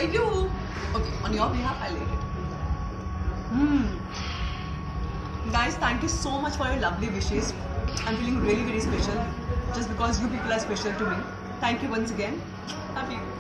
for you. Okay, on your behalf, I'll eat it. Guys, thank you so much for your lovely wishes. I'm feeling really very special just because you people are special to me. Thank you once again. Love you.